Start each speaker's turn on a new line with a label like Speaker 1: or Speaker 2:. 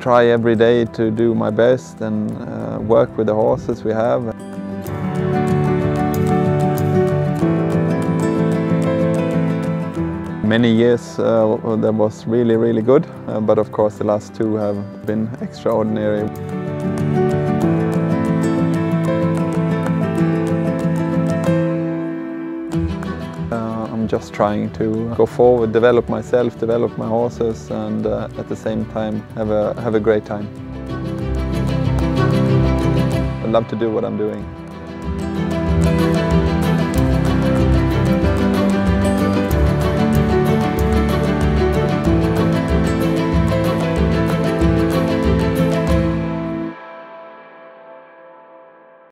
Speaker 1: try every day to do my best and work with the horses we have. Many years that was really good, but of course the last two have been extraordinary. I'm just trying to go forward, develop myself, develop my horses, and at the same time have a great time. I love to do what I'm doing.